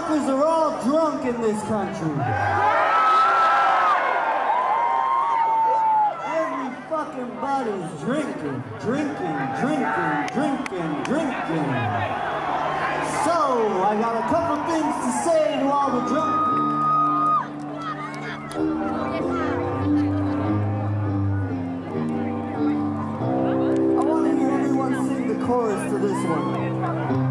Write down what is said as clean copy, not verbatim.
motherfuckers are all drunk in this country. Every fucking body's drinking. So, I got a couple things to say to all the drunk people. I want to hear everyone sing the chorus to this one.